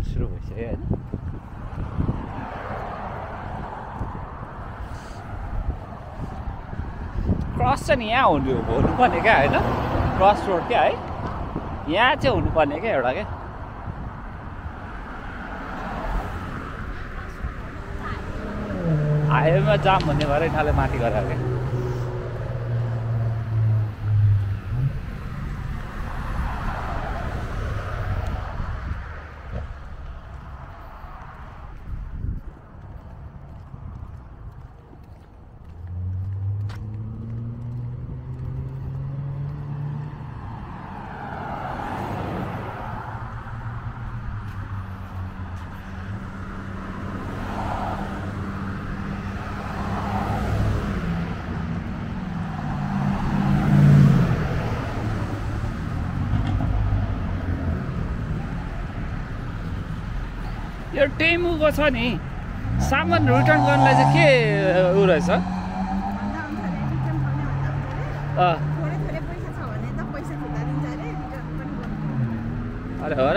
सुरु भइसक्यो होइन क्रस चाहिँ यहाँ हुनुपर्ने क्या होइन क्रस रोड क्या है यहाँ चाहिँ हुनुपर्ने क्या एउटा क्या हाइवेमा जाम भन्ने भएर यिनीहरूले माथि गरायो क्या यो टेमुको छ नि सामान रिटर्न गर्नलाई चाहिँ के उ रहेछ अरे हो र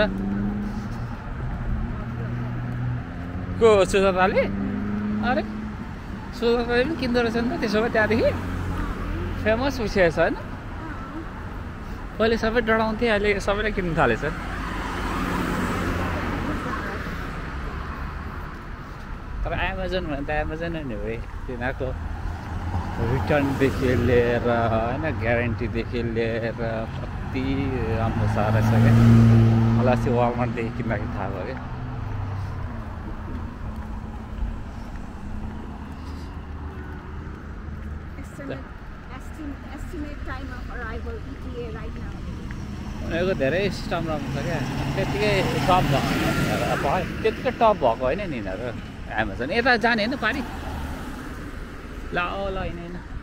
को सुजाताले अरे सुजाताले पनि किन्दो रहेछ नि त त्यसो भए त्यहाँदेखि फेमस भइसकेको छ होइन पहिले सबै डराउँथे अहिले सबैले किन्नु थालेछ तर एमाजोन भने त एमाजोन नै हो तिनीहरूको रिटर्नदेखि लिएर होइन ग्यारेन्टीदेखि लिएर कति राम्रो छ रहेछ क्या मलाई अस्ति वालमार्टदेखि किन्दाखेरि थाहा भयो क्या उनीहरूको धेरै सिस्टम राम्रो छ क्या त्यत्तिकै टप भएको त्यत्तिकै टप भएको होइन नि यिनीहरू एमाजोन यता जाने होइन पारि ल ल होइन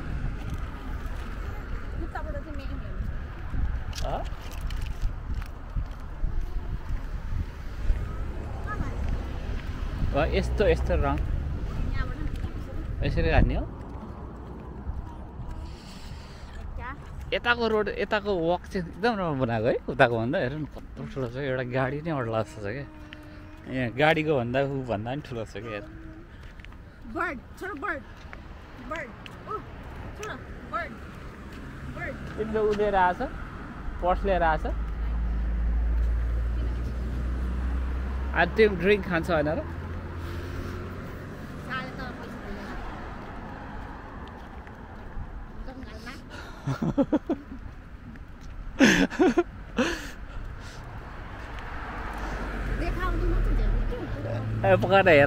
होइन यस्तो यस्तो रङ यसरी हान्ने हो यताको रोड यताको वक चाहिँ एकदम राम्रो बनाएको है उताको भन्दा हेर न कत्रो ठुलो छ एउटा गाडी नै अड्ला जस्तो छ क्या यहाँ गाडीको भन्दा ऊ भन्दा पनि ठुलो छ क्या तिम्रो उ लिएर आएछ पर्स लिएर आएछ आज त्यो ड्रिङ्क खान्छ होइन र पकाएर हेर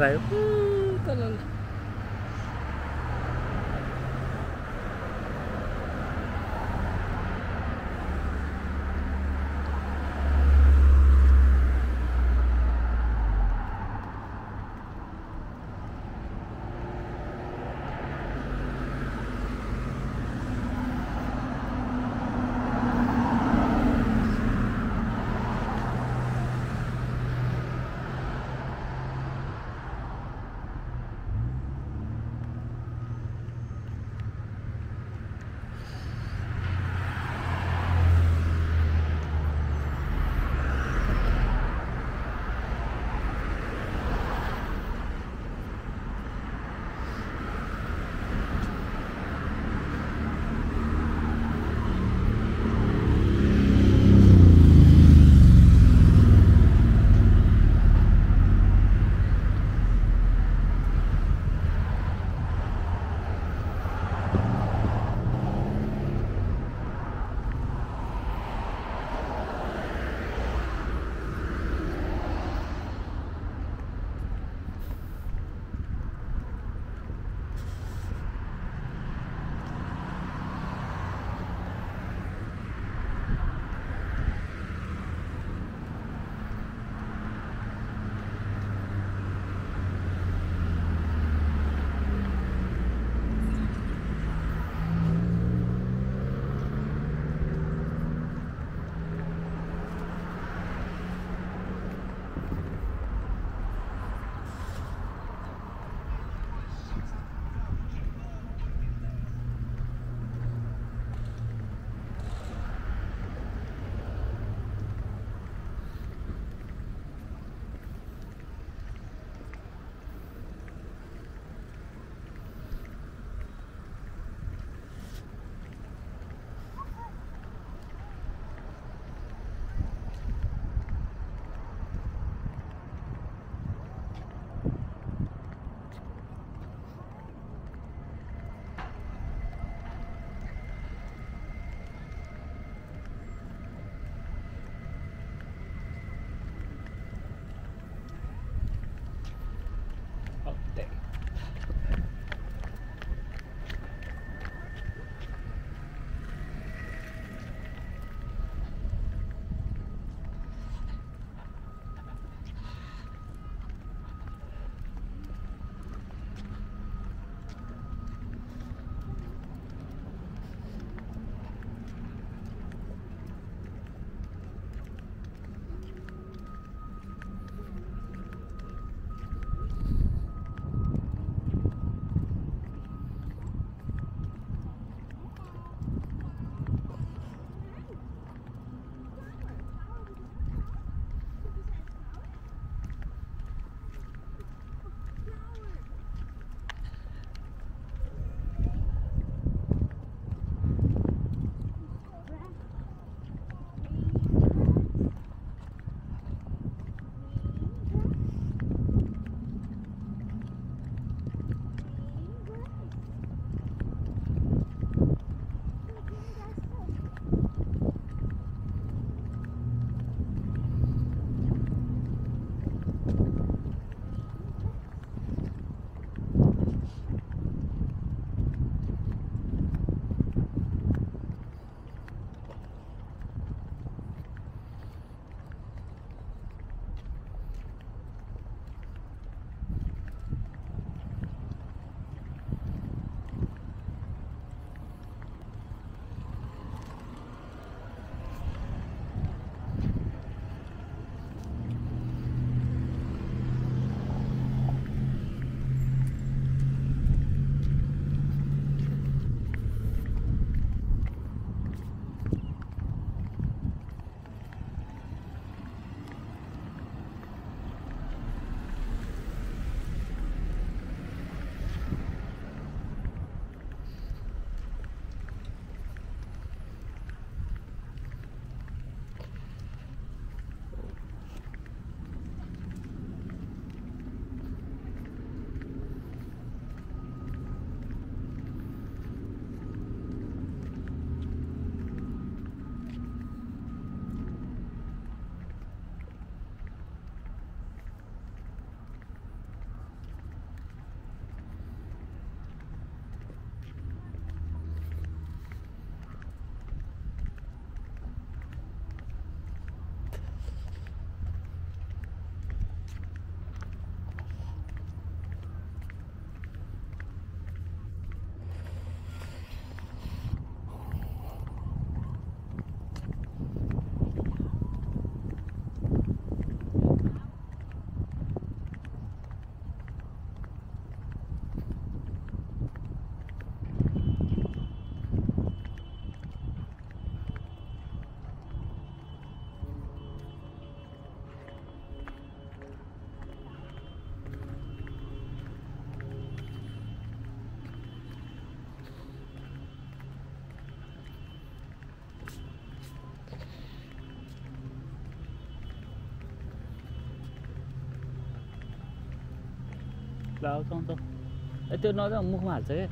लगाउँछौँ त त्यो नजाउँ मुखमा हाल्छ क्या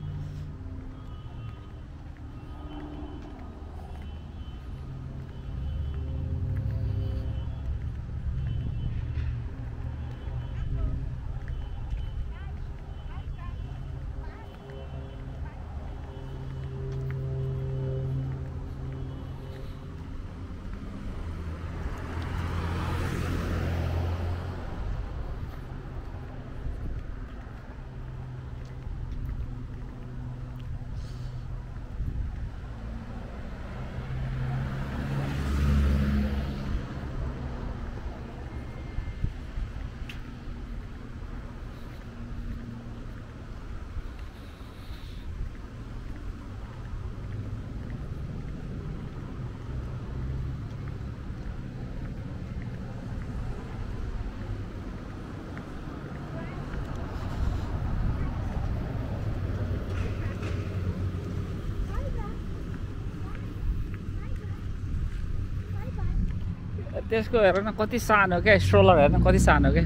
त्यसको हेर न कति सानो क्या स्ट्रोलर हेर्न कति सानो क्या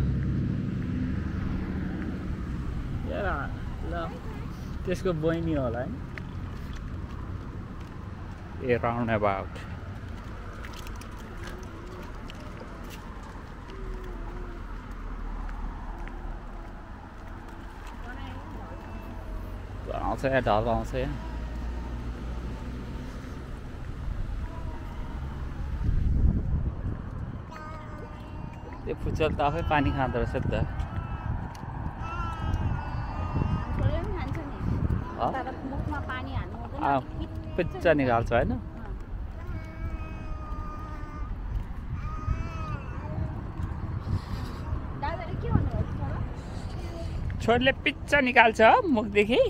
ल त्यसको बहिनी होला है ए राउन्ड अबाउट आउँछ या ढल आउँछ या त्यो फुचल त आफै पानी खाँदो रहेछ नि त पिच्चा निकाल्छ होइन छोरीले पिच्चा निकाल्छ मुखदेखि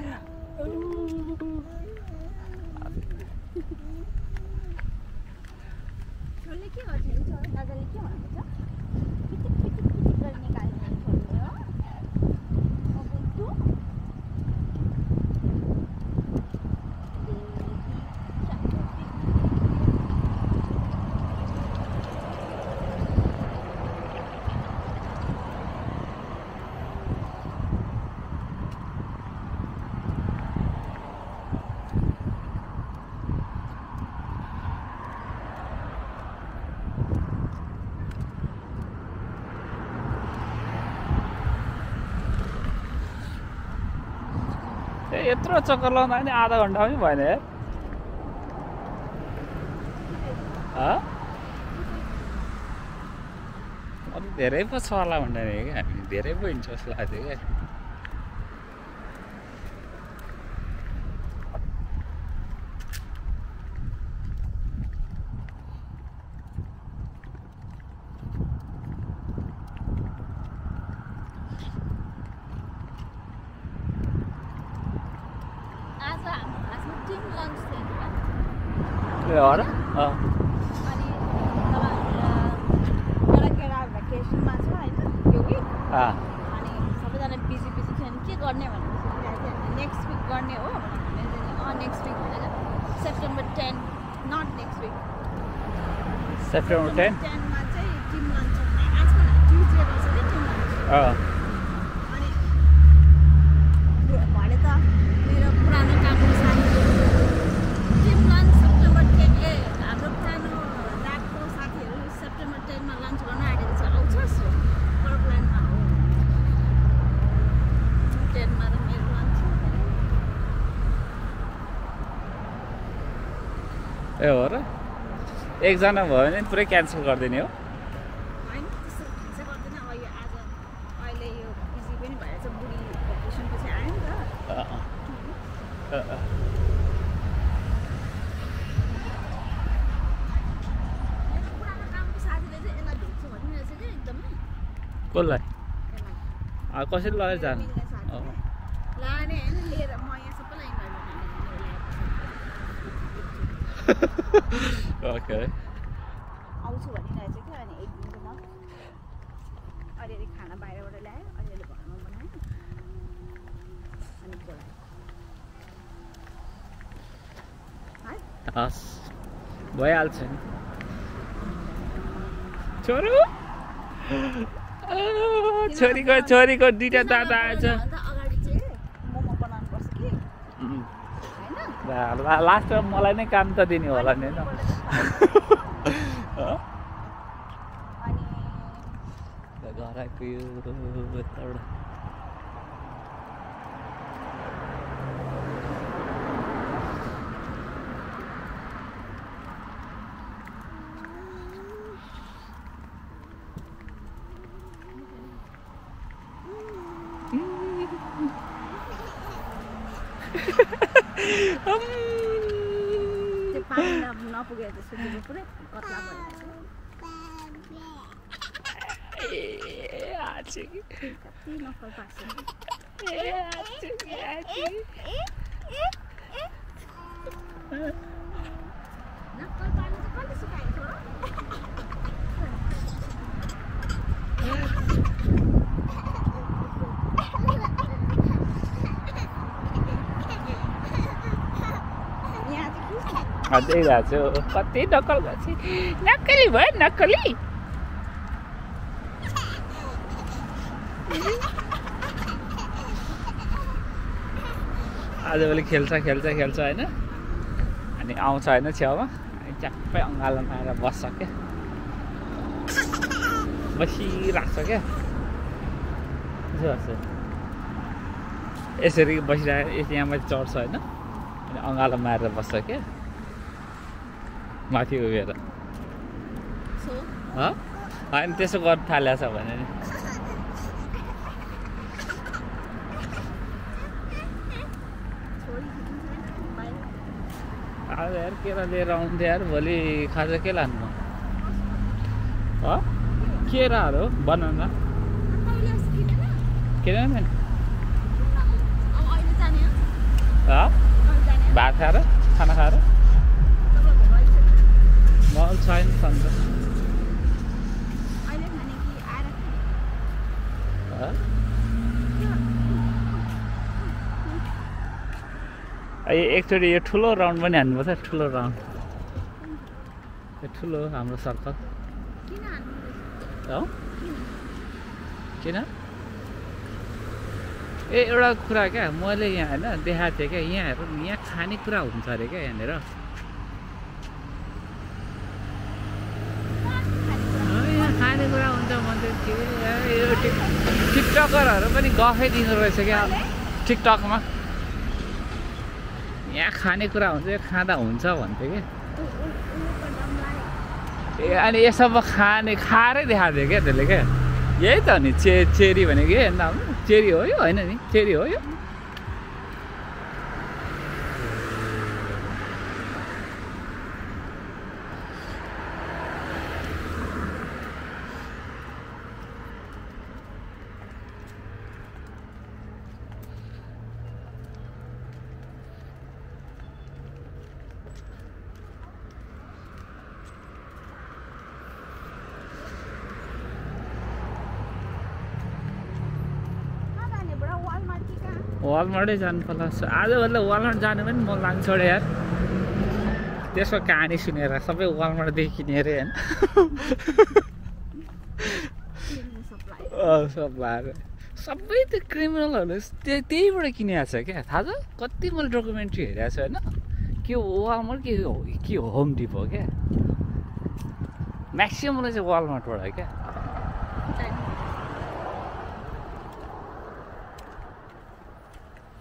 यत्रो चक्कर लाउँदा नि आधा घन्टा पनि भएन यार अलिक धेरै पो छ होला भन्दैन क्या हामी धेरै पो हिँड्छ जस्तो लाग्थ्यो क्या और सबैजना बिजी बिजी थियो नि के गर्ने भनेर नेक्स्ट विक गर्ने हो नेक्स्ट विक भनेर September 10 not next week September 10 मा चाहिँ टिम लन्च आजकल ट्युजडे रहेछ नि टिम लन्च अनि भने त मेरो पुरानो कामको साथी टिम लन्च सेप्टेम्बर 10 हाम्रो पुरानो ल्याबको साथीहरू सेप्टेम्बर 10 मा लन्च गर्न आँटेको छ आउँछस् प्लानमा हो 10 मा त मेरो लन्च ए हो र एकजना भयो भने पुरै क्यान्सल गरिदिने हो होइन त्यस्तो खासै गर्दैन अहिले यो बिजी पनि भएर चाहिँ बुढी भ्याकेसन पछि आयो नि त पुरानो कामको साथीले चाहिँ यसलाई भेट्छु भनिरहेछ कि एकदमै कसलाई कसरी लगेर जानु लाने होइन लिएर म यहाँ सबैलाई इन्भाइट ओके आउँछु भनिरहेछ क्या अनि एक दिनको म अलिअलि खाना बाहिरबाट ल्यायो अलिअलि घरमा बनायो अनि बोलायो हस् भइहाल्छ नि छोरो छोरीको दुईटा दादा आएछ अगाडि चाहिँ मोमो बनाउनु पर्छ कि हैन लास्टमा मलाई नै काम त दिने होला नि होइन अनि घर आएको यो यताबाट त्यो पानी नपुगेर त सुकेको पुरै कत्ला भइरहेछ कति नक्कल पार्छ नक्कल पार्नु चाहिँ कसले सिकाएको देखिरहेको छु कति नक्कल गर्छ नक्कली भयो नक्कली आजभोलि खेल्छ होइन अनि आउँछ होइन छेउमा अनि च्याप्पै अँगालोमा आएर बस्छ क्या बसिरहेको छ क्या यसरी बसिरहेको यहाँ माथि चढ्छ होइन अनि अँगालो मारेर बस्छ क्या माथि उभिएर होइन त्यसो गर्नु थालेको छ भने नि आज यार केरा लिएर आउँथ्यो यार भोलि खाजा के लानु केराहरू बनाउन किन भात खाएर खाना खाएर मल छैन सन्त एकचोटि यो ठुलो राउन्ड पनि हान्नुपर्छ ठुलो राउन्ड यो ठुलो हाम्रो सर्कल किन एउटा कुरा क्या मैले यहाँ होइन देखाएको थिएँ क्या यहाँ हेर यहाँ खानेकुरा हुन्छ अरे क्या यहाँनिर यहाँ खानेकुरा हुन्छ भन्दै के यो टिकटकरहरू पनि गफै दिँदो रहेछ क्या टिकटकमा यहाँ खानेकुरा हुन्छ यो खाँदा हुन्छ भन्थ्यो क्या अनि यसो खाएरै देखाएको थियो क्या त्यसले क्या यही त नि चेरी भनेको के नाम चेरी हो यो होइन नि चेरी हो यो वालमार्टै जानु पर्ला आजभन्दा वालमार्ट जानु पनि मन लाग्छ छोडे यार त्यसको कहानी सुनेर सबै वालमार्टदेखि किने अरे होइन सप्लायर सबै त्यो क्रिमिनलहरूले त्यहीबाट किनेको छ क्या थाहा छ कति मैले डकुमेन्ट्री हेरेको छु होइन के वालमार्ट के होम डिपो क्या म्याक्सिमम चाहिँ वालमार्टबाट क्या